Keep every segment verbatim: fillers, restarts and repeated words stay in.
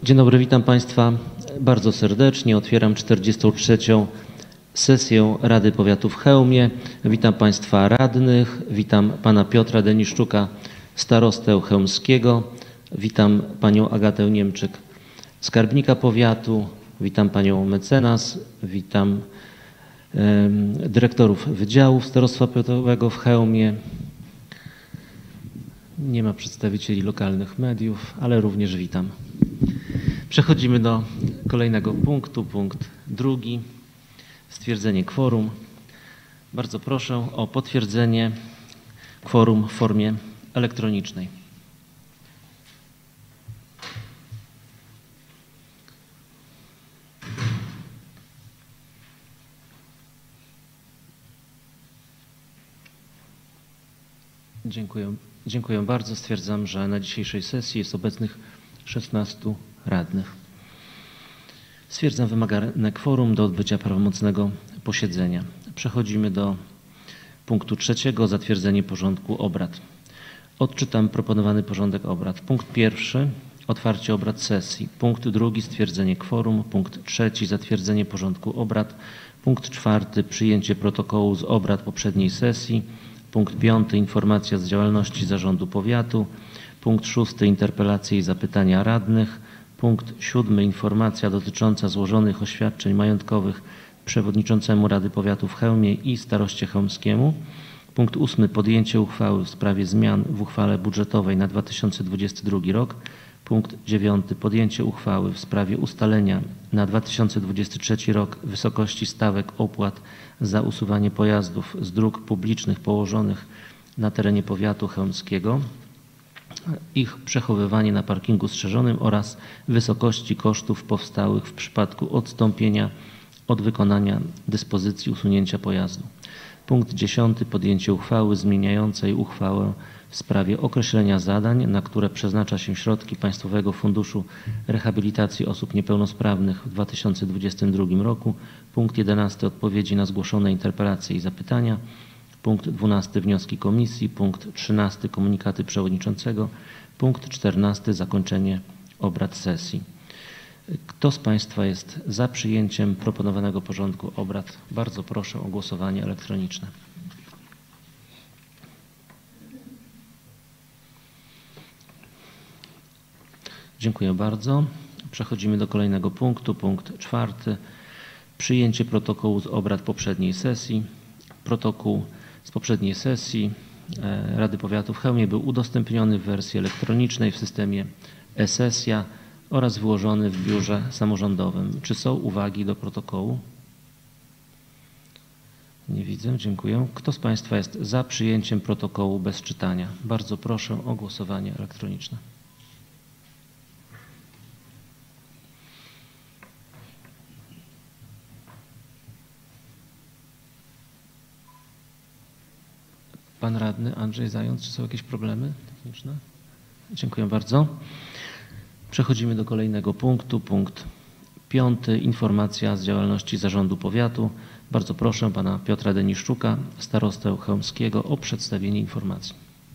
Dzień dobry, witam Państwa bardzo serdecznie. Otwieram czterdziestą trzecią sesję Rady Powiatu w Chełmie. Witam Państwa radnych, witam Pana Piotra Deniszczuka, starostę chełmskiego, witam Panią Agatę Niemczyk, skarbnika powiatu, witam Panią mecenas, witam e, dyrektorów wydziałów Starostwa Powiatowego w Chełmie. Nie ma przedstawicieli lokalnych mediów, ale również witam. Przechodzimy do kolejnego punktu, punkt drugi, stwierdzenie kworum. Bardzo proszę o potwierdzenie kworum w formie elektronicznej. Dziękuję. Dziękuję bardzo. Stwierdzam, że na dzisiejszej sesji jest obecnych szesnastu radnych. Stwierdzam wymagane kworum do odbycia prawomocnego posiedzenia. Przechodzimy do punktu trzeciego, zatwierdzenie porządku obrad. Odczytam proponowany porządek obrad. Punkt pierwszy, otwarcie obrad sesji. Punkt drugi, stwierdzenie kworum. Punkt trzeci, zatwierdzenie porządku obrad. Punkt czwarty, przyjęcie protokołu z obrad poprzedniej sesji. Punkt piąty, informacja z działalności zarządu powiatu. Punkt szósty, interpelacje i zapytania radnych. Punkt siódmy, informacja dotycząca złożonych oświadczeń majątkowych przewodniczącemu Rady Powiatu w Chełmie i staroście chełmskiemu. Punkt ósmy, podjęcie uchwały w sprawie zmian w uchwale budżetowej na dwa tysiące dwudziesty drugi rok. Punkt dziewiąty, podjęcie uchwały w sprawie ustalenia na dwa tysiące dwudziesty trzeci rok wysokości stawek opłat za usuwanie pojazdów z dróg publicznych położonych na terenie powiatu chełmskiego, ich przechowywanie na parkingu strzeżonym oraz wysokości kosztów powstałych w przypadku odstąpienia od wykonania dyspozycji usunięcia pojazdu. Punkt dziesiąty, podjęcie uchwały zmieniającej uchwałę w sprawie określenia zadań, na które przeznacza się środki Państwowego Funduszu Rehabilitacji Osób Niepełnosprawnych w dwa tysiące dwudziestym drugim roku. Punkt jedenasty, odpowiedzi na zgłoszone interpelacje i zapytania. Punkt dwunasty, wnioski komisji. Punkt trzynasty, komunikaty przewodniczącego. Punkt czternasty, zakończenie obrad sesji. Kto z Państwa jest za przyjęciem proponowanego porządku obrad? Bardzo proszę o głosowanie elektroniczne. Dziękuję bardzo. Przechodzimy do kolejnego punktu. Punkt czwarty. Przyjęcie protokołu z obrad poprzedniej sesji. Protokół z poprzedniej sesji Rady Powiatu w Chełmie był udostępniony w wersji elektronicznej w systemie e-sesja oraz wyłożony w biurze samorządowym. Czy są uwagi do protokołu? Nie widzę, dziękuję. Kto z Państwa jest za przyjęciem protokołu bez czytania? Bardzo proszę o głosowanie elektroniczne. Pan radny Andrzej Zając, czy są jakieś problemy techniczne? Dziękuję bardzo. Przechodzimy do kolejnego punktu. Punkt piąty. Informacja z działalności zarządu powiatu. Bardzo proszę Pana Piotra Deniszczuka, starostę chełmskiego, o przedstawienie informacji.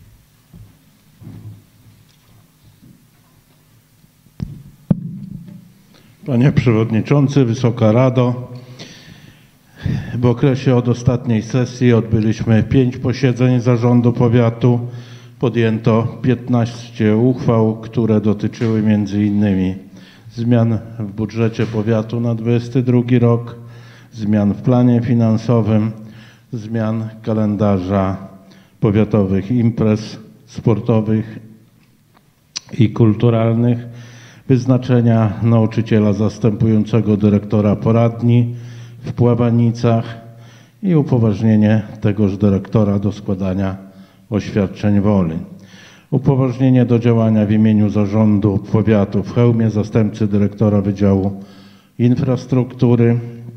Panie Przewodniczący, Wysoka Rado, w okresie od ostatniej sesji odbyliśmy pięć posiedzeń zarządu powiatu. Podjęto piętnaście uchwał, które dotyczyły między innymi zmian w budżecie powiatu na dwudziesty drugi rok, zmian w planie finansowym, zmian kalendarza powiatowych imprez sportowych i kulturalnych, wyznaczenia nauczyciela zastępującego dyrektora poradni w Pławanicach i upoważnienie tegoż dyrektora do składania oświadczeń woli. Upoważnienie do działania w imieniu zarządu powiatu w Chełmie zastępcy dyrektora Wydziału Infrastruktury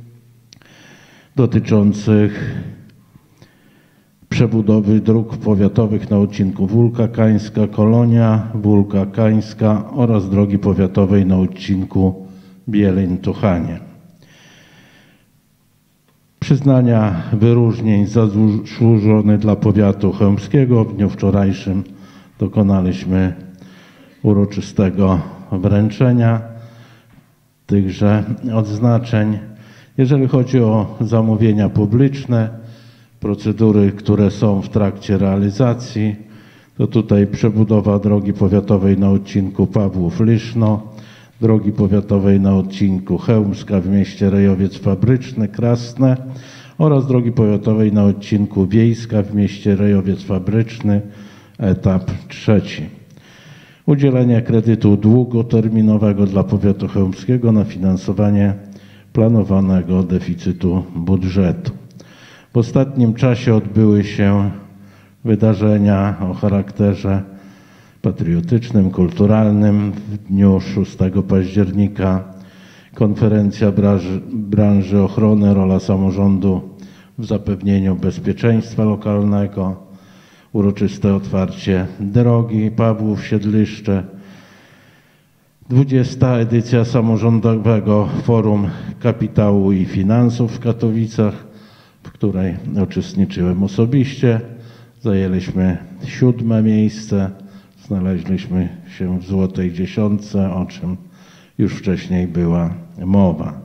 dotyczących przebudowy dróg powiatowych na odcinku Wólka Kańska, Kolonia, Wólka Kańska oraz drogi powiatowej na odcinku Bieleń-Tuchanie. Przyznania wyróżnień zasłużony dla powiatu chełmskiego. W dniu wczorajszym dokonaliśmy uroczystego wręczenia tychże odznaczeń. Jeżeli chodzi o zamówienia publiczne, procedury, które są w trakcie realizacji, to tutaj przebudowa drogi powiatowej na odcinku Pawłów-Liszno, drogi powiatowej na odcinku Chełmska w mieście Rejowiec Fabryczny, Krasne oraz drogi powiatowej na odcinku Wiejska w mieście Rejowiec Fabryczny, etap trzeci. Udzielenie kredytu długoterminowego dla powiatu chełmskiego na finansowanie planowanego deficytu budżetu. W ostatnim czasie odbyły się wydarzenia o charakterze patriotycznym, kulturalnym. W dniu szóstego października konferencja branży, branży ochrony, rola samorządu w zapewnieniu bezpieczeństwa lokalnego, uroczyste otwarcie drogi Pawłów-Siedliszcze, dwudziesta edycja samorządowego Forum Kapitału i Finansów w Katowicach, w której uczestniczyłem osobiście. Zajęliśmy siódme miejsce, znaleźliśmy się w złotej dziesiątce, o czym już wcześniej była mowa.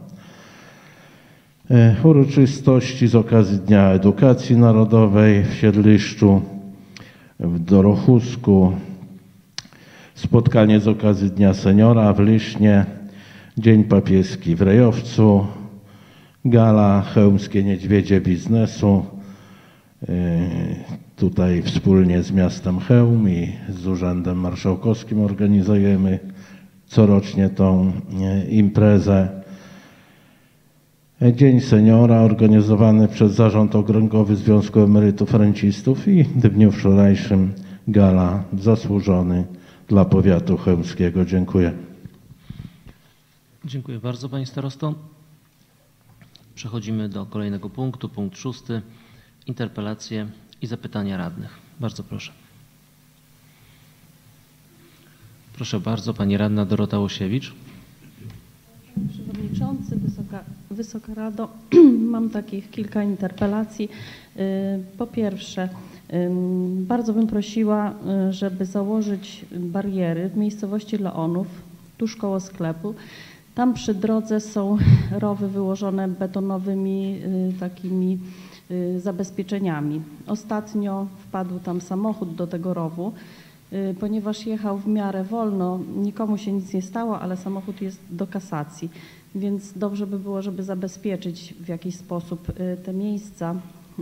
Uroczystości z okazji Dnia Edukacji Narodowej w Siedliszczu, w Dorochusku, spotkanie z okazji Dnia Seniora w Lisznie, Dzień Papieski w Rejowcu, gala Chełmskie Niedźwiedzie Biznesu. Tutaj wspólnie z miastem Chełm i z Urzędem Marszałkowskim organizujemy corocznie tą imprezę. Dzień Seniora organizowany przez Zarząd Okręgowy Związku Emerytów Rencistów i w dniu wczorajszym gala Zasłużony dla powiatu chełmskiego. Dziękuję. Dziękuję bardzo, panie starosto. Przechodzimy do kolejnego punktu, punkt szósty. Interpelacje i zapytania radnych. Bardzo proszę. Proszę bardzo, pani radna Dorota Łosiewicz. Panie Przewodniczący, Wysoka, Wysoka Rado, mam takich kilka interpelacji. Po pierwsze, bardzo bym prosiła, żeby założyć bariery w miejscowości Leonów, tuż koło sklepu. Tam przy drodze są rowy wyłożone betonowymi takimi zabezpieczeniami. Ostatnio wpadł tam samochód do tego rowu, ponieważ jechał w miarę wolno, nikomu się nic nie stało, ale samochód jest do kasacji, więc dobrze by było, żeby zabezpieczyć w jakiś sposób te miejsca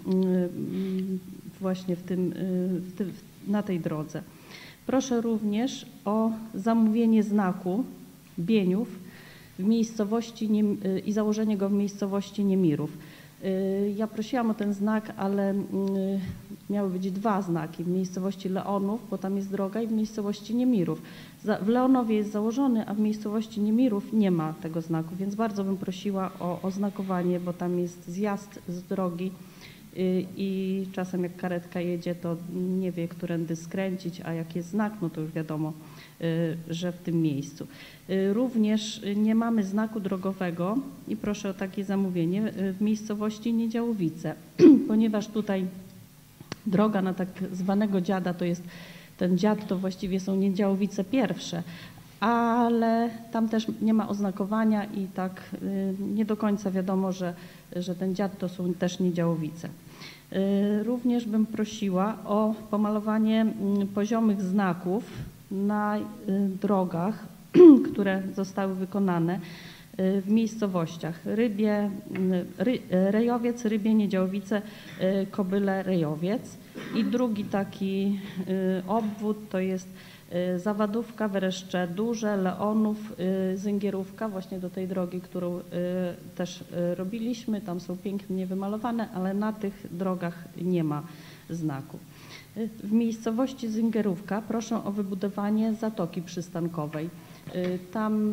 właśnie w tym, w tym, na tej drodze. Proszę również o zamówienie znaku Bieniów w miejscowości Nie, i założenie go w miejscowości Niemirów. Ja prosiłam o ten znak, ale miały być dwa znaki w miejscowości Leonów, bo tam jest droga, i w miejscowości Niemirów. W Leonowie jest założony, a w miejscowości Niemirów nie ma tego znaku, więc bardzo bym prosiła o oznakowanie, bo tam jest zjazd z drogi i czasem jak karetka jedzie, to nie wie, którędy skręcić, a jak jest znak, no to już wiadomo, że w tym miejscu. Również nie mamy znaku drogowego i proszę o takie zamówienie w miejscowości Niedziałowice, ponieważ tutaj droga na tak zwanego dziada, to jest ten dziad, to właściwie są Niedziałowice pierwsze, ale tam też nie ma oznakowania i tak nie do końca wiadomo, że, że ten dziad to są też Niedziałowice. Również bym prosiła o pomalowanie poziomych znaków na drogach, które zostały wykonane w miejscowościach Rybie, Ry, Rejowiec, Rybie, Niedziałowice, Kobyle, Rejowiec. I drugi taki obwód to jest Zawadówka, Wereszcze Duże, Leonów, Zyngierówka, właśnie do tej drogi, którą też robiliśmy. Tam są pięknie wymalowane, ale na tych drogach nie ma znaku. W miejscowości Zyngierówka proszę o wybudowanie zatoki przystankowej. Tam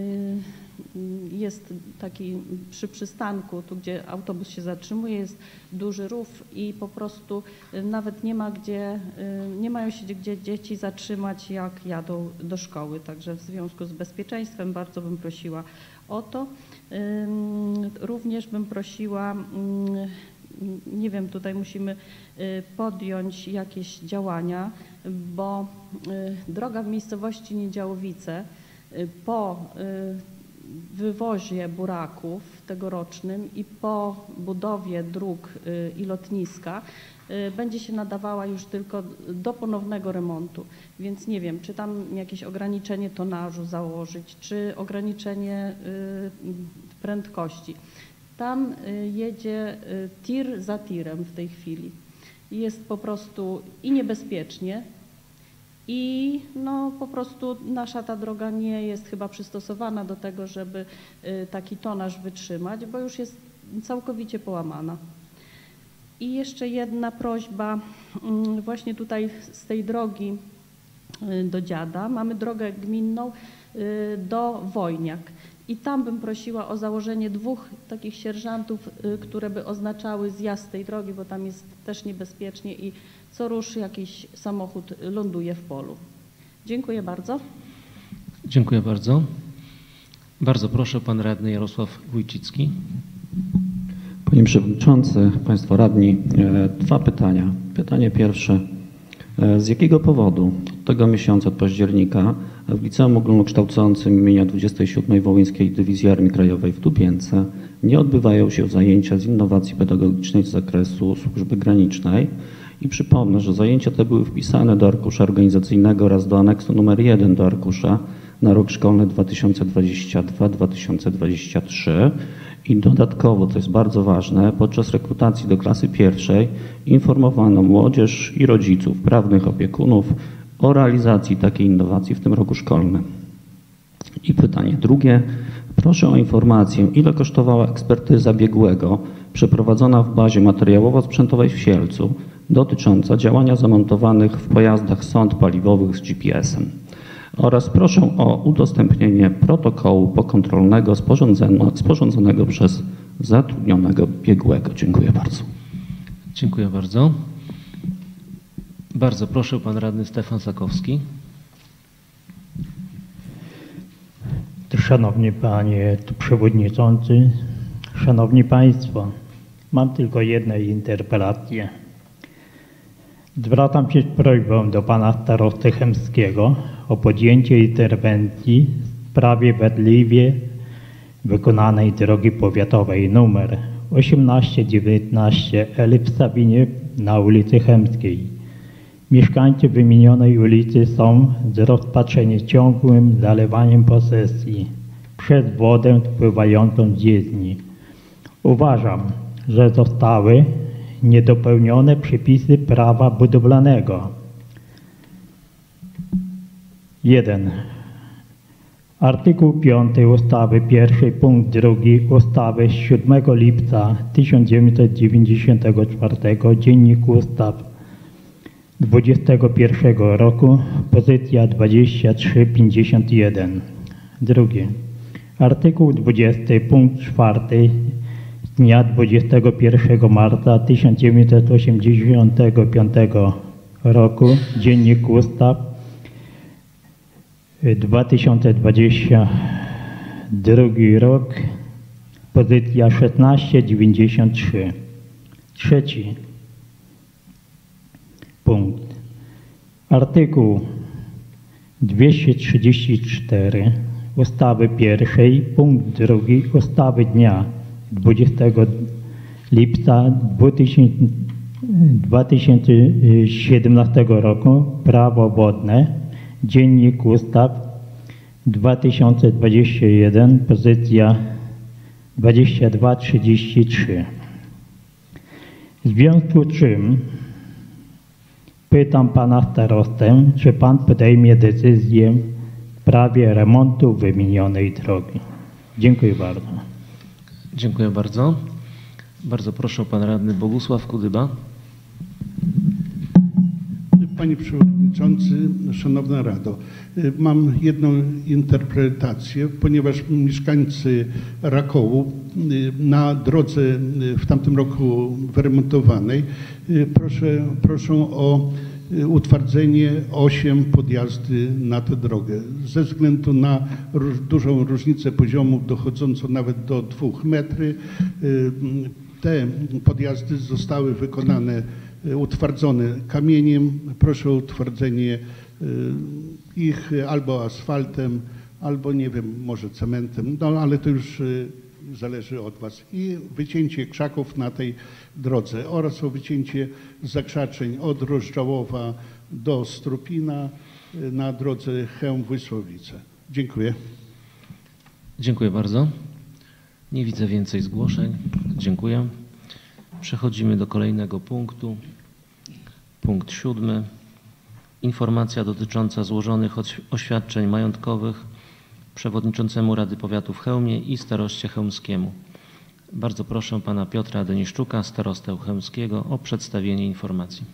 jest taki przy przystanku, tu gdzie autobus się zatrzymuje, jest duży rów i po prostu nawet nie ma gdzie, nie mają się gdzie dzieci zatrzymać, jak jadą do szkoły. Także w związku z bezpieczeństwem bardzo bym prosiła o to. Również bym prosiła, nie wiem, tutaj musimy podjąć jakieś działania, bo droga w miejscowości Niedziałowice po wywozie buraków tegorocznym i po budowie dróg i lotniska będzie się nadawała już tylko do ponownego remontu. Więc nie wiem, czy tam jakieś ograniczenie tonażu założyć, czy ograniczenie prędkości. Tam jedzie tir za tirem w tej chwili. Jest po prostu i niebezpiecznie, i no po prostu nasza ta droga nie jest chyba przystosowana do tego, żeby taki tonaż wytrzymać, bo już jest całkowicie połamana. I jeszcze jedna prośba, właśnie tutaj z tej drogi do Dziada mamy drogę gminną do Wojniak. I tam bym prosiła o założenie dwóch takich sierżantów, które by oznaczały zjazd tej drogi, bo tam jest też niebezpiecznie i co rusz jakiś samochód ląduje w polu. Dziękuję bardzo. Dziękuję bardzo. Bardzo proszę, pan radny Jarosław Wójcicki. Panie Przewodniczący, Państwo Radni, dwa pytania. Pytanie pierwsze. Z jakiego powodu od tego miesiąca, od października, w Liceum Ogólnokształcącym imienia dwudziestej siódmej Wołyńskiej Dywizji Armii Krajowej w Tupięce nie odbywają się zajęcia z innowacji pedagogicznej z zakresu służby granicznej? I przypomnę, że zajęcia te były wpisane do arkusza organizacyjnego oraz do aneksu numer jeden do arkusza na rok szkolny dwa tysiące dwudziesty drugi dwa tysiące dwudziesty trzeci. I dodatkowo, co jest bardzo ważne, podczas rekrutacji do klasy pierwszej informowano młodzież i rodziców, prawnych opiekunów o realizacji takiej innowacji w tym roku szkolnym. I pytanie drugie. Proszę o informację, ile kosztowała ekspertyza biegłego przeprowadzona w bazie materiałowo-sprzętowej w Sielcu dotycząca działania zamontowanych w pojazdach sond paliwowych z G P S-em. Oraz proszę o udostępnienie protokołu pokontrolnego sporządzonego przez zatrudnionego biegłego. Dziękuję bardzo. Dziękuję bardzo. Bardzo proszę, pan radny Stefan Sakowski. Szanowny Panie Przewodniczący, Szanowni Państwo, mam tylko jedną interpelację. Zwracam się z prośbą do Pana Starosty Chemskiego o podjęcie interwencji w sprawie wadliwie wykonanej drogi powiatowej numer osiemnaście dziewiętnaście L w Sabinie na ulicy Chemskiej. Mieszkańcy wymienionej ulicy są zrozpaczeni ciągłym zalewaniem posesji przez wodę wpływającą z jezdni. Uważam, że zostały niedopełnione przepisy prawa budowlanego. jeden. Artykuł piąty ustawy pierwszej punkt drugi ustawy z siódmego lipca tysiąc dziewięćset dziewięćdziesiątego czwartego Dziennik Ustaw dwudziestego pierwszego roku, pozycja dwadzieścia trzy pięćdziesiąt jeden. Drugie. Artykuł dwudziesty punkt czwarty z dnia dwudziestego pierwszego marca tysiąc dziewięćset osiemdziesiątego piątego roku Dziennik Ustaw dwa tysiące dwudziesty drugi rok, pozycja szesnaście dziewięćdziesiąt trzy. Trzeci punkt. Artykuł dwieście trzydzieści cztery ustawy pierwszej, punkt drugi ustawy dnia dwudziestego lipca dwa tysiące siedemnastego roku Prawo wodne, Dziennik Ustaw dwa tysiące dwudziesty jeden, pozycja dwadzieścia dwa trzydzieści trzy. W związku z czym pytam Pana Starostę, czy Pan podejmie decyzję w sprawie remontu wymienionej drogi. Dziękuję bardzo. Dziękuję bardzo. Bardzo proszę, pan radny Bogusław Kudyba. Panie Przewodniczący, Szanowna Rado, mam jedną interpretację, ponieważ mieszkańcy Rakołu na drodze w tamtym roku wyremontowanej proszę, proszą o utwardzenie osiem podjazdy na tę drogę. Ze względu na róż, dużą różnicę poziomu dochodzącą nawet do dwóch metrów, te podjazdy zostały wykonane, utwardzone kamieniem. Proszę o utwardzenie ich albo asfaltem, albo nie wiem, może cementem, no ale to już zależy od Was. I wycięcie krzaków na tej drodze oraz o wycięcie zakrzaczeń od Rozdziałowa do Strupina na drodze Chełm-Wysłowice. Dziękuję. Dziękuję bardzo. Nie widzę więcej zgłoszeń. Dziękuję. Przechodzimy do kolejnego punktu. Punkt siódmy. Informacja dotycząca złożonych oświadczeń majątkowych przewodniczącemu Rady Powiatu w Chełmie i staroście chełmskiemu. Bardzo proszę pana Piotra Deniszczuka, starostę chełmskiego, o przedstawienie informacji.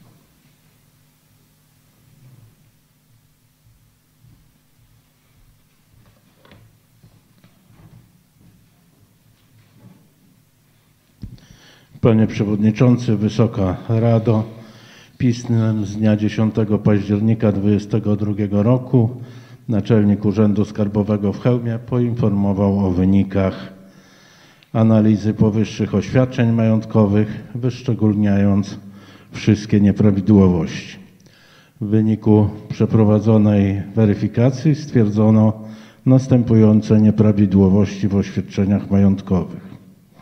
Panie Przewodniczący, Wysoka Rado, pismem z dnia dziesiątego października dwudziestego drugiego roku Naczelnik Urzędu Skarbowego w Chełmie poinformował o wynikach analizy powyższych oświadczeń majątkowych, wyszczególniając wszystkie nieprawidłowości. W wyniku przeprowadzonej weryfikacji stwierdzono następujące nieprawidłowości w oświadczeniach majątkowych.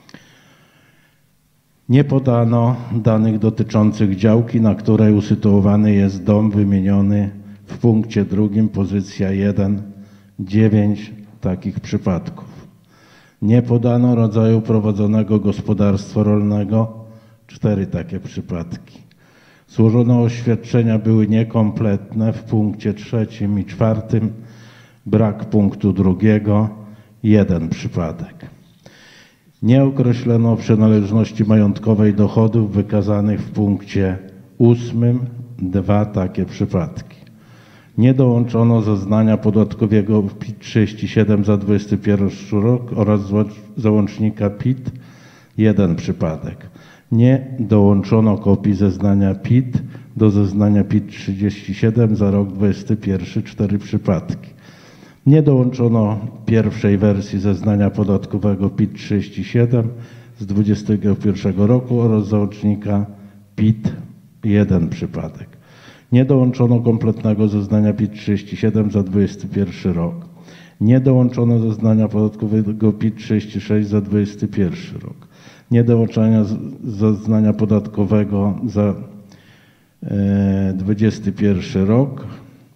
Nie podano danych dotyczących działki, na której usytuowany jest dom wymieniony w punkcie drugim, pozycja jeden, dziewięć takich przypadków. Nie podano rodzaju prowadzonego gospodarstwa rolnego, cztery takie przypadki. Złożone oświadczenia były niekompletne w punkcie trzecim i czwartym, brak punktu drugiego, jeden przypadek. Nie określono przynależności majątkowej dochodów wykazanych w punkcie ósmym, dwa takie przypadki. Nie dołączono zeznania podatkowego P I T trzydzieści siedem za dwudziesty pierwszy rok oraz załącznika P I T, jeden przypadek. Nie dołączono kopii zeznania P I T do zeznania P I T trzydzieści siedem za rok dwudziesty pierwszy, cztery przypadki. Nie dołączono pierwszej wersji zeznania podatkowego P I T trzydzieści siedem z dwudziestego pierwszego roku oraz załącznika P I T, jeden przypadek. Nie dołączono kompletnego zeznania P I T trzydzieści siedem za dwudziesty pierwszy rok. Nie dołączono zeznania podatkowego P I T trzydzieści sześć za dwudziesty pierwszy rok. Nie dołączenia zeznania podatkowego za dwudziesty pierwszy rok.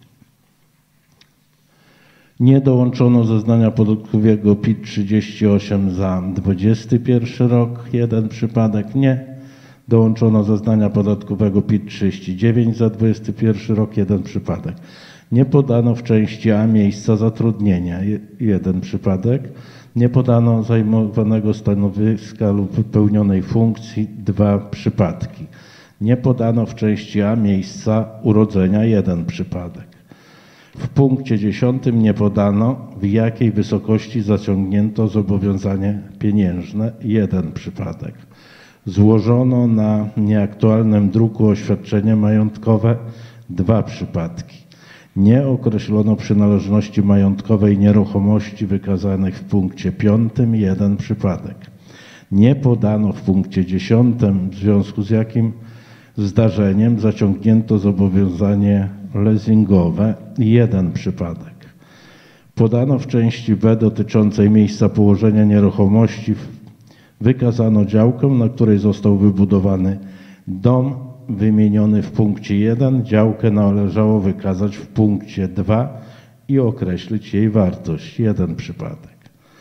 Nie dołączono zeznania podatkowego P I T trzydzieści osiem za dwudziesty pierwszy rok, jeden przypadek. Nie dołączono zeznania podatkowego P I T trzydzieści dziewięć za dwudziesty pierwszy rok, jeden przypadek. Nie podano w części A miejsca zatrudnienia, jeden przypadek. Nie podano zajmowanego stanowiska lub wypełnionej funkcji, dwa przypadki. Nie podano w części A miejsca urodzenia, jeden przypadek. W punkcie dziesiątym nie podano, w jakiej wysokości zaciągnięto zobowiązanie pieniężne, jeden przypadek. Złożono na nieaktualnym druku oświadczenie majątkowe, dwa przypadki. Nie określono przynależności majątkowej nieruchomości wykazanych w punkcie piątym, jeden przypadek. Nie podano w punkcie dziesiątym, w związku z jakim zdarzeniem zaciągnięto zobowiązanie leasingowe, jeden przypadek. Podano w części B dotyczącej miejsca położenia nieruchomości, wykazano działkę, na której został wybudowany dom wymieniony w punkcie jeden. Działkę należało wykazać w punkcie dwa i określić jej wartość, jeden przypadek.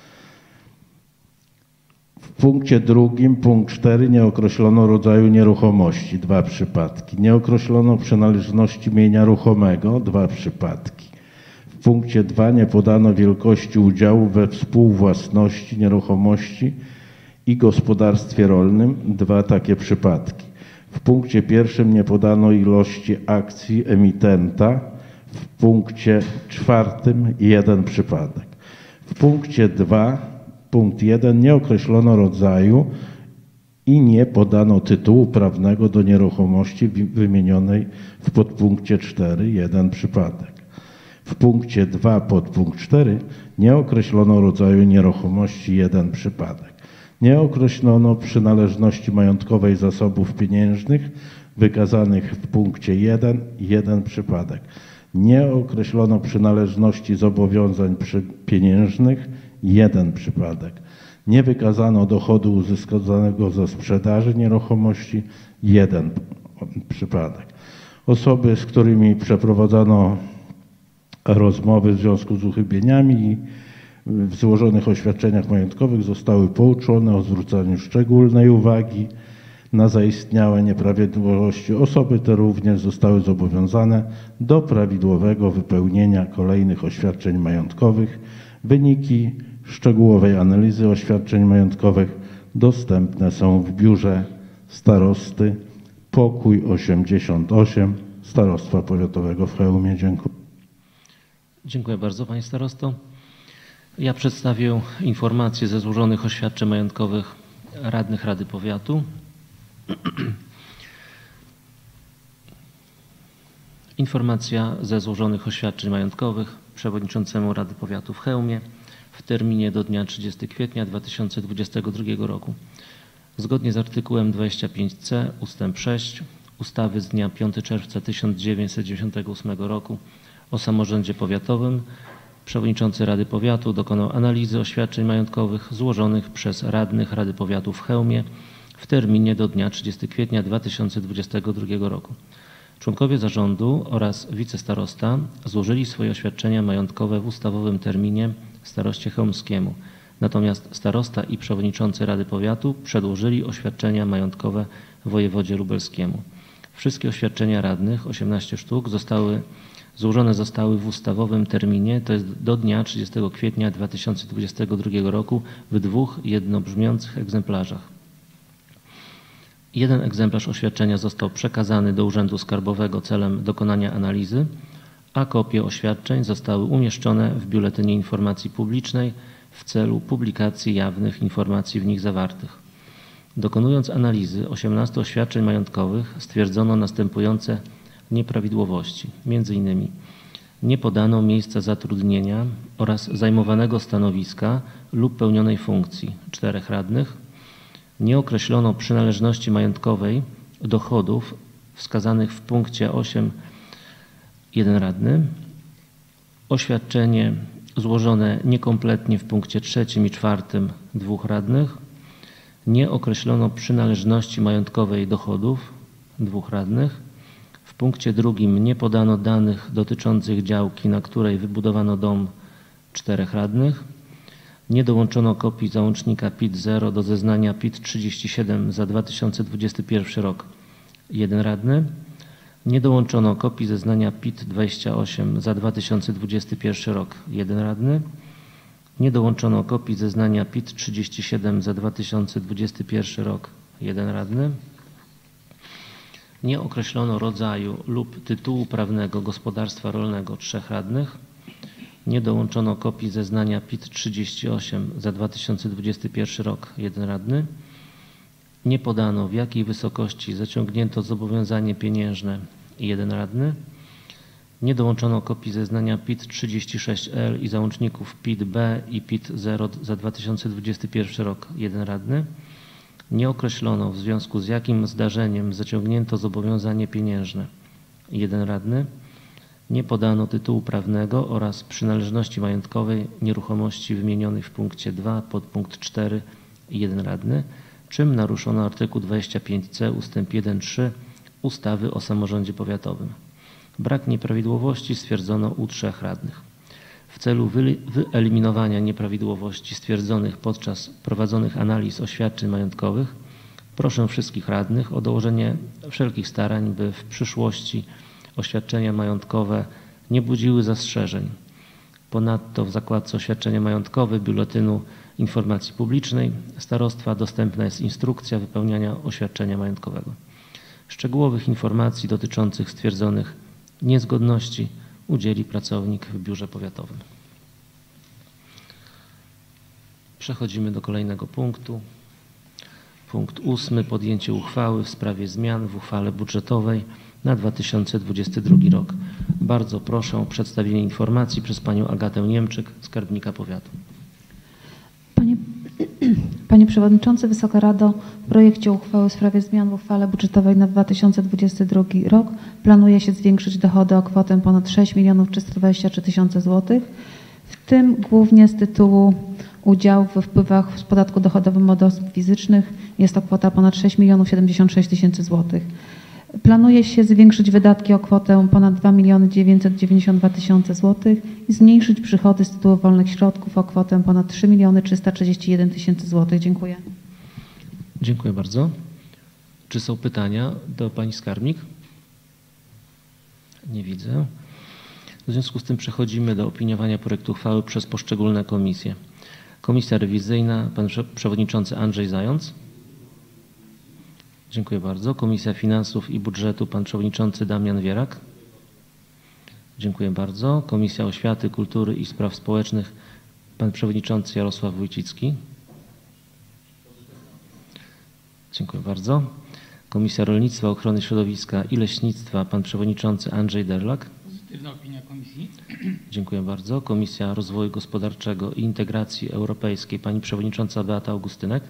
W punkcie drugim, punkt cztery, nie określono rodzaju nieruchomości, dwa przypadki. Nie określono przynależności mienia ruchomego, dwa przypadki. W punkcie dwa nie podano wielkości udziału we współwłasności nieruchomości i gospodarstwie rolnym, dwa takie przypadki. W punkcie pierwszym nie podano ilości akcji emitenta, w punkcie czwartym jeden przypadek. W punkcie dwa, punkt jeden, nie określono rodzaju i nie podano tytułu prawnego do nieruchomości wymienionej w podpunkcie cztery, jeden przypadek. W punkcie dwa, podpunkt cztery, nie określono rodzaju nieruchomości, jeden przypadek. Nie określono przynależności majątkowej zasobów pieniężnych wykazanych w punkcie jeden, jeden przypadek. Nie określono przynależności zobowiązań pieniężnych, jeden przypadek. Nie wykazano dochodu uzyskanego ze sprzedaży nieruchomości, jeden przypadek. Osoby, z którymi przeprowadzano rozmowy w związku z uchybieniami w złożonych oświadczeniach majątkowych zostały pouczone o zwróceniu szczególnej uwagi na zaistniałe nieprawidłowości. Osoby te również zostały zobowiązane do prawidłowego wypełnienia kolejnych oświadczeń majątkowych. Wyniki szczegółowej analizy oświadczeń majątkowych dostępne są w biurze starosty, pokój osiemdziesiąt osiem Starostwa Powiatowego w Chełmie. Dziękuję. Dziękuję bardzo, panie starosto. Ja przedstawię informacje ze złożonych oświadczeń majątkowych radnych Rady Powiatu. Informacja ze złożonych oświadczeń majątkowych przewodniczącemu Rady Powiatu w Chełmie w terminie do dnia trzeciego kwietnia dwa tysiące dwudziestego drugiego roku. Zgodnie z artykułem dwadzieścia pięć c ustęp sześć ustawy z dnia piątego czerwca tysiąc dziewięćset dziewięćdziesiątego ósmego roku o samorządzie powiatowym przewodniczący Rady Powiatu dokonał analizy oświadczeń majątkowych złożonych przez radnych Rady Powiatu w Chełmie w terminie do dnia trzydziestego kwietnia dwa tysiące dwudziestego drugiego roku. Członkowie zarządu oraz wicestarosta złożyli swoje oświadczenia majątkowe w ustawowym terminie staroście chełmskiemu. Natomiast starosta i przewodniczący Rady Powiatu przedłożyli oświadczenia majątkowe wojewodzie lubelskiemu. Wszystkie oświadczenia radnych, osiemnaście sztuk, zostały złożone zostały w ustawowym terminie, to jest do dnia trzydziestego kwietnia dwa tysiące dwudziestego drugiego roku w dwóch jednobrzmiących egzemplarzach. Jeden egzemplarz oświadczenia został przekazany do Urzędu Skarbowego celem dokonania analizy, a kopie oświadczeń zostały umieszczone w Biuletynie Informacji Publicznej w celu publikacji jawnych informacji w nich zawartych. Dokonując analizy osiemnastu oświadczeń majątkowych stwierdzono następujące nieprawidłowości. Między innymi nie podano miejsca zatrudnienia oraz zajmowanego stanowiska lub pełnionej funkcji czterech radnych. Nie określono przynależności majątkowej dochodów wskazanych w punkcie osiem jeden radny. Oświadczenie złożone niekompletnie w punkcie trzecim i czwartym dwóch radnych. Nie określono przynależności majątkowej dochodów dwóch radnych. W punkcie drugim nie podano danych dotyczących działki, na której wybudowano dom czterech radnych. Nie dołączono kopii załącznika P I T zero do zeznania P I T trzydzieści siedem za dwa tysiące dwudziesty pierwszy rok jeden radny. Nie dołączono kopii zeznania P I T dwadzieścia osiem za dwa tysiące dwudziesty pierwszy rok jeden radny. Nie dołączono kopii zeznania P I T trzydzieści siedem za dwa tysiące dwudziesty pierwszy rok jeden radny. Nie określono rodzaju lub tytułu prawnego gospodarstwa rolnego trzech radnych. Nie dołączono kopii zeznania P I T trzydzieści osiem za dwa tysiące dwudziesty pierwszy rok jeden radny. Nie podano, w jakiej wysokości zaciągnięto zobowiązanie pieniężne jeden radny. Nie dołączono kopii zeznania P I T trzydzieści sześć L i załączników P I T B i P I T zero za dwa tysiące dwudziesty pierwszy rok jeden radny. Nie określono, w związku z jakim zdarzeniem zaciągnięto zobowiązanie pieniężne jeden radny. Nie podano tytułu prawnego oraz przynależności majątkowej nieruchomości wymienionych w punkcie dwa podpunkt cztery jeden radny, czym naruszono artykuł dwadzieścia pięć c ustęp jeden trzy ustawy o samorządzie powiatowym. Brak nieprawidłowości stwierdzono u trzech radnych. W celu wyeliminowania nieprawidłowości stwierdzonych podczas prowadzonych analiz oświadczeń majątkowych proszę wszystkich radnych o dołożenie wszelkich starań, by w przyszłości oświadczenia majątkowe nie budziły zastrzeżeń. Ponadto w zakładce oświadczenia majątkowe Biuletynu Informacji Publicznej starostwa dostępna jest instrukcja wypełniania oświadczenia majątkowego. Szczegółowych informacji dotyczących stwierdzonych niezgodności udzieli pracownik w biurze powiatowym. Przechodzimy do kolejnego punktu. Punkt ósmy. Podjęcie uchwały w sprawie zmian w uchwale budżetowej na dwa tysiące dwudziesty drugi rok. Bardzo proszę o przedstawienie informacji przez panią Agatę Niemczyk, skarbnika powiatu. Panie, Panie Przewodniczący, Wysoka Rado, w projekcie uchwały w sprawie zmian w uchwale budżetowej na dwa tysiące dwudziesty drugi rok planuje się zwiększyć dochody o kwotę ponad sześć milionów trzysta dwadzieścia trzy tysiące złotych, w tym głównie z tytułu udziału we wpływach z podatku dochodowym od osób fizycznych. Jest to kwota ponad sześć milionów siedemdziesiąt sześć tysięcy złotych. Planuje się zwiększyć wydatki o kwotę ponad dwa miliony dziewięćset dziewięćdziesiąt dwa tysiące złotych i zmniejszyć przychody z tytułu wolnych środków o kwotę ponad trzy miliony trzysta trzydzieści jeden tysięcy złotych. Dziękuję. Dziękuję bardzo. Czy są pytania do pani skarbnik? Nie widzę. W związku z tym przechodzimy do opiniowania projektu uchwały przez poszczególne komisje. Komisja rewizyjna, pan przewodniczący Andrzej Zając. Dziękuję bardzo. Komisja Finansów i Budżetu, pan przewodniczący Damian Wierak. Dziękuję bardzo. Komisja Oświaty, Kultury i Spraw Społecznych, pan przewodniczący Jarosław Wójcicki. Dziękuję bardzo. Komisja Rolnictwa, Ochrony Środowiska i Leśnictwa, pan przewodniczący Andrzej Derlak. Pozytywna opinia komisji. Dziękuję bardzo. Komisja Rozwoju Gospodarczego i Integracji Europejskiej, pani przewodnicząca Beata Augustynek.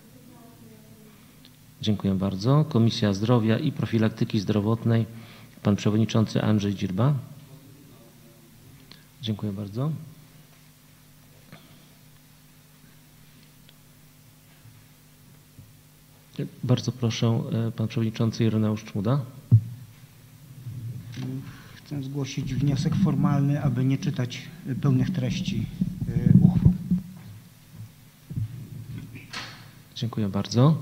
Dziękuję bardzo. Komisja Zdrowia i Profilaktyki Zdrowotnej, pan przewodniczący Andrzej Dzirba. Dziękuję bardzo. Bardzo proszę, pan przewodniczący Ireneusz Czmuda. Chcę zgłosić wniosek formalny, aby nie czytać pełnych treści uchwał. Dziękuję bardzo.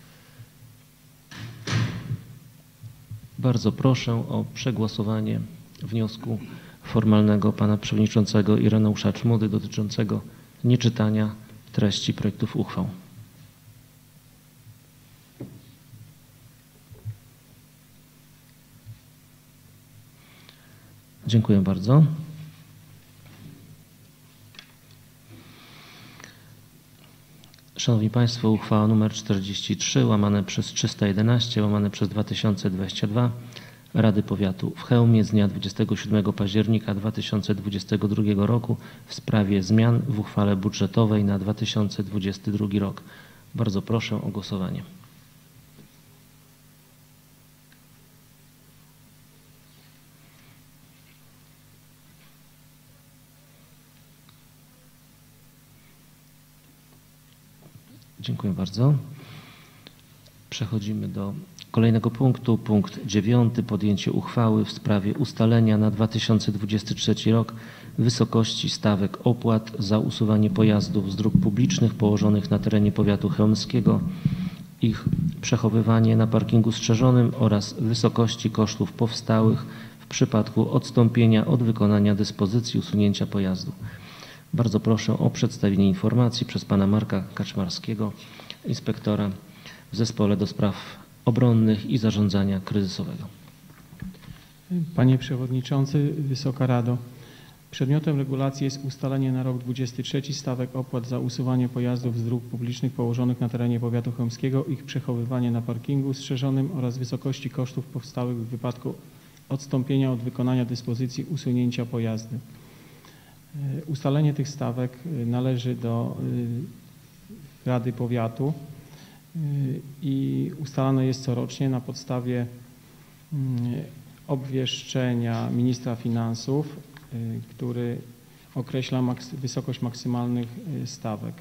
Bardzo proszę o przegłosowanie wniosku formalnego pana przewodniczącego Ireneusza Czmudy dotyczącego nieczytania treści projektów uchwał. Dziękuję bardzo. Szanowni Państwo, uchwała nr czterdzieści trzy łamane przez trzysta jedenaście łamane przez dwa tysiące dwadzieścia dwa Rady Powiatu w Chełmie z dnia dwudziestego siódmego października dwa tysiące dwudziestego drugiego roku w sprawie zmian w uchwale budżetowej na dwa tysiące dwudziesty drugi rok. Bardzo proszę o głosowanie. Dziękuję bardzo. Przechodzimy do kolejnego punktu. Punkt dziewiąty. Podjęcie uchwały w sprawie ustalenia na dwa tysiące dwudziesty trzeci rok wysokości stawek opłat za usuwanie pojazdów z dróg publicznych położonych na terenie powiatu chełmskiego, ich przechowywanie na parkingu strzeżonym oraz wysokości kosztów powstałych w przypadku odstąpienia od wykonania dyspozycji usunięcia pojazdu. Bardzo proszę o przedstawienie informacji przez pana Marka Kaczmarskiego, inspektora w Zespole do Spraw Obronnych i Zarządzania Kryzysowego. Panie Przewodniczący, Wysoka Rado, przedmiotem regulacji jest ustalenie na rok dwudziesty trzeci stawek opłat za usuwanie pojazdów z dróg publicznych położonych na terenie powiatu chełmskiego, ich przechowywanie na parkingu strzeżonym oraz wysokości kosztów powstałych w wypadku odstąpienia od wykonania dyspozycji usunięcia pojazdu. Ustalenie tych stawek należy do Rady Powiatu i ustalane jest corocznie na podstawie obwieszczenia ministra finansów, który określa maks- wysokość maksymalnych stawek.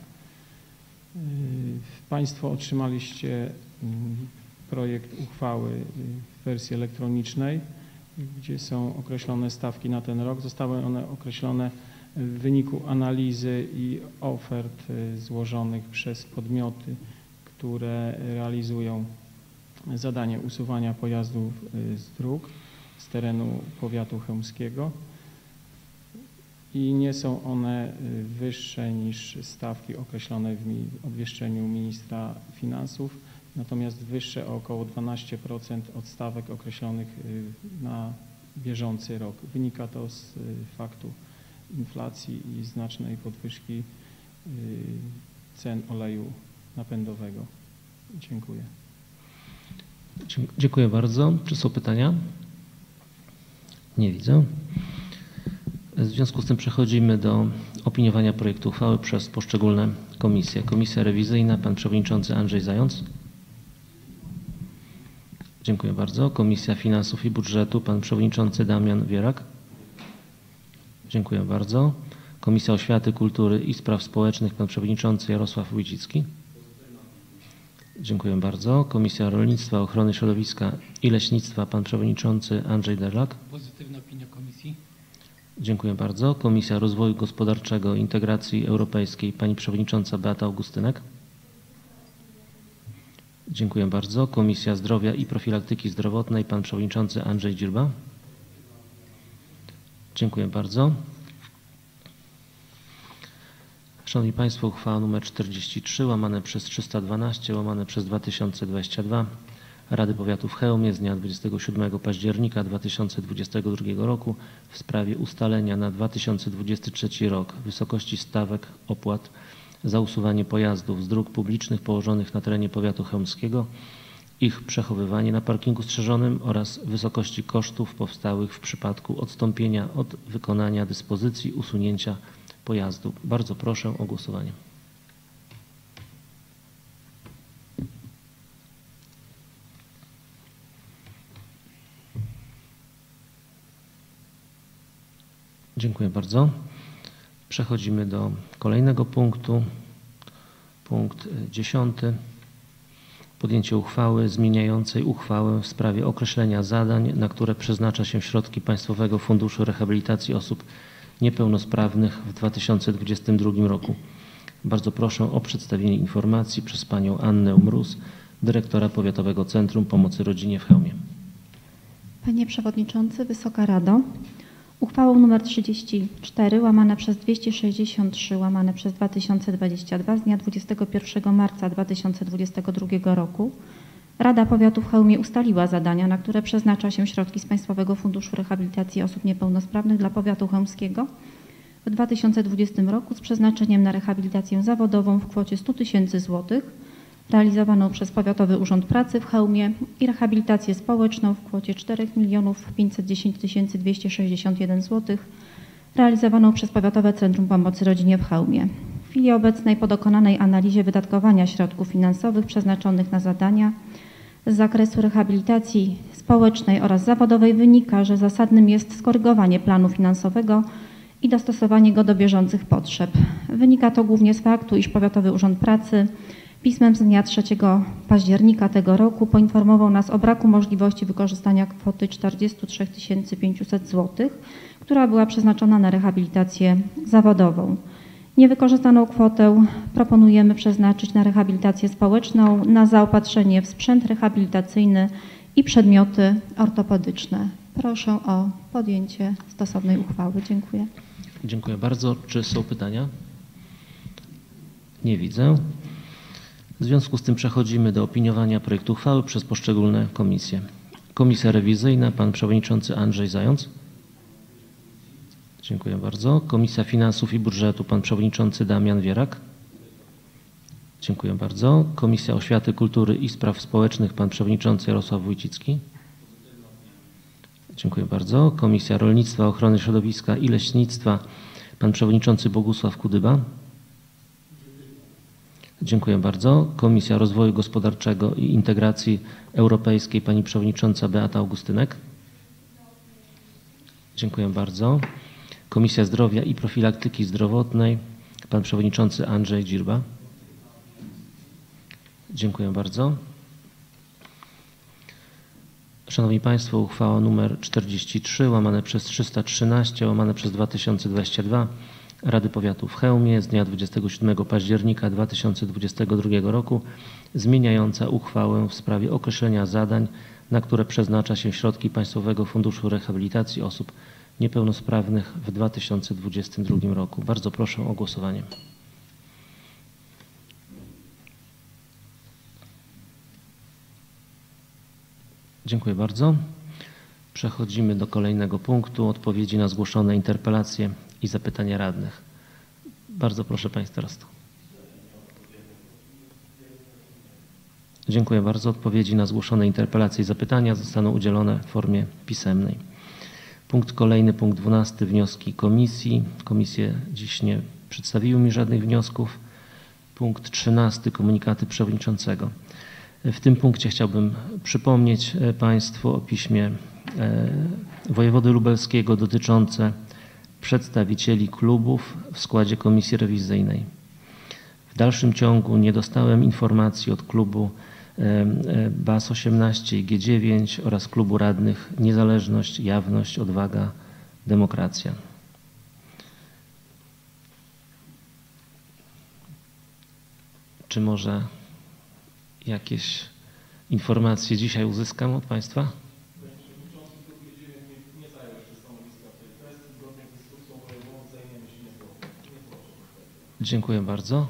Państwo otrzymaliście projekt uchwały w wersji elektronicznej, gdzie są określone stawki na ten rok. Zostały one określone w wyniku analizy i ofert złożonych przez podmioty, które realizują zadanie usuwania pojazdów z dróg z terenu powiatu chełmskiego i nie są one wyższe niż stawki określone w obwieszczeniu ministra finansów, natomiast wyższe o około dwanaście procent od stawek określonych na bieżący rok. Wynika to z faktu inflacji i znacznej podwyżki cen oleju napędowego. Dziękuję. Dziękuję bardzo. Czy są pytania? Nie widzę. W związku z tym przechodzimy do opiniowania projektu uchwały przez poszczególne komisje. Komisja rewizyjna, pan przewodniczący Andrzej Zając. Dziękuję bardzo. Komisja Finansów i Budżetu, pan przewodniczący Damian Wierak. Dziękuję bardzo. Komisja Oświaty, Kultury i Spraw Społecznych, pan przewodniczący Jarosław Wójcicki. Dziękuję bardzo. Komisja Rolnictwa, Ochrony Środowiska i Leśnictwa, pan przewodniczący Andrzej Derlak. Pozytywna opinia komisji. Dziękuję bardzo. Komisja Rozwoju Gospodarczego i Integracji Europejskiej, pani przewodnicząca Beata Augustynek. Dziękuję bardzo. Komisja Zdrowia i Profilaktyki Zdrowotnej, pan przewodniczący Andrzej Dzirba. Dziękuję bardzo. Szanowni Państwo, uchwała nr czterdzieści trzy łamane przez trzysta dwanaście łamane przez dwa tysiące dwadzieścia dwa Rady Powiatu w Chełmie z dnia dwudziestego siódmego października dwa tysiące dwudziestego drugiego roku w sprawie ustalenia na dwa tysiące dwudziesty trzeci rok wysokości stawek opłat za usuwanie pojazdów z dróg publicznych położonych na terenie powiatu chełmskiego, ich przechowywanie na parkingu strzeżonym oraz wysokości kosztów powstałych w przypadku odstąpienia od wykonania dyspozycji usunięcia pojazdu. Bardzo proszę o głosowanie. Dziękuję bardzo. Przechodzimy do kolejnego punktu. Punkt dziesiąty. Podjęcie uchwały zmieniającej uchwałę w sprawie określenia zadań, na które przeznacza się środki Państwowego Funduszu Rehabilitacji Osób Niepełnosprawnych w dwa tysiące dwudziestym drugim roku. Bardzo proszę o przedstawienie informacji przez panią Annę Mróz, dyrektora Powiatowego Centrum Pomocy Rodzinie w Chełmie. Panie Przewodniczący, Wysoka Rado, uchwałą nr trzydzieści cztery łamane przez dwieście sześćdziesiąt trzy łamane przez dwa tysiące dwadzieścia dwa z dnia dwudziestego pierwszego marca dwa tysiące dwudziestego drugiego roku Rada Powiatu w Chełmie ustaliła zadania, na które przeznacza się środki z Państwowego Funduszu Rehabilitacji Osób Niepełnosprawnych dla Powiatu chełmskiego w dwa tysiące dwudziestym roku z przeznaczeniem na rehabilitację zawodową w kwocie stu tysięcy złotych realizowaną przez Powiatowy Urząd Pracy w Chełmie i rehabilitację społeczną w kwocie czterech milionów pięćset dziesięć tysięcy dwieście sześćdziesiąt jeden złotych realizowaną przez Powiatowe Centrum Pomocy Rodzinie w Chełmie. W chwili obecnej po dokonanej analizie wydatkowania środków finansowych przeznaczonych na zadania z zakresu rehabilitacji społecznej oraz zawodowej wynika, że zasadnym jest skorygowanie planu finansowego i dostosowanie go do bieżących potrzeb. Wynika to głównie z faktu, iż Powiatowy Urząd Pracy pismem z dnia trzeciego października tego roku poinformował nas o braku możliwości wykorzystania kwoty czterdzieści trzy tysiące pięćset złotych, która była przeznaczona na rehabilitację zawodową. Niewykorzystaną kwotę proponujemy przeznaczyć na rehabilitację społeczną, na zaopatrzenie w sprzęt rehabilitacyjny i przedmioty ortopedyczne. Proszę o podjęcie stosownej uchwały. Dziękuję. Dziękuję bardzo. Czy są pytania? Nie widzę. W związku z tym przechodzimy do opiniowania projektu uchwały przez poszczególne komisje. Komisja rewizyjna, pan przewodniczący Andrzej Zając. Dziękuję bardzo. Komisja Finansów i Budżetu, pan przewodniczący Damian Wierak. Dziękuję bardzo. Komisja Oświaty, Kultury i Spraw Społecznych, pan przewodniczący Jarosław Wójcicki. Dziękuję bardzo. Komisja Rolnictwa, Ochrony Środowiska i Leśnictwa, pan przewodniczący Bogusław Kudyba. Dziękuję bardzo. Komisja Rozwoju Gospodarczego i Integracji Europejskiej, pani przewodnicząca Beata Augustynek. Dziękuję bardzo. Komisja Zdrowia i Profilaktyki Zdrowotnej, pan przewodniczący Andrzej Dzirba. Dziękuję bardzo. Szanowni Państwo, uchwała nr czterdzieści trzy łamane przez trzysta trzynaście łamane przez dwa tysiące dwadzieścia dwa Rady Powiatu w Chełmie z dnia dwudziestego siódmego października dwa tysiące dwudziestego drugiego roku zmieniająca uchwałę w sprawie określenia zadań, na które przeznacza się środki Państwowego Funduszu Rehabilitacji Osób Niepełnosprawnych w dwa tysiące dwudziestym drugim roku. Bardzo proszę o głosowanie. Dziękuję bardzo. Przechodzimy do kolejnego punktu, odpowiedzi na zgłoszone interpelacje i zapytania radnych. Bardzo proszę Panie Starosto. Dziękuję bardzo. Odpowiedzi na zgłoszone interpelacje i zapytania zostaną udzielone w formie pisemnej. Punkt kolejny, punkt dwunasty, wnioski komisji. Komisje dziś nie przedstawiły mi żadnych wniosków. Punkt trzynasty, komunikaty przewodniczącego. W tym punkcie chciałbym przypomnieć Państwu o piśmie wojewody lubelskiego dotyczące przedstawicieli klubów w składzie komisji rewizyjnej. W dalszym ciągu nie dostałem informacji od klubu B A S osiemnaście i G dziewięć oraz klubu radnych Niezależność, Jawność, Odwaga, Demokracja. Czy może jakieś informacje dzisiaj uzyskam od Państwa? Dziękuję bardzo.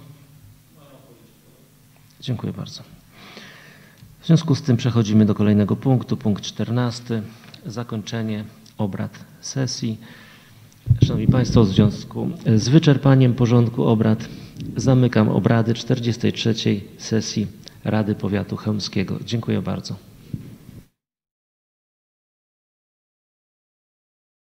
Dziękuję bardzo. W związku z tym przechodzimy do kolejnego punktu, punkt czternasty. Zakończenie obrad sesji. Szanowni Państwo, w związku z wyczerpaniem porządku obrad zamykam obrady czterdziestej trzeciej sesji Rady Powiatu Chełmskiego. Dziękuję bardzo.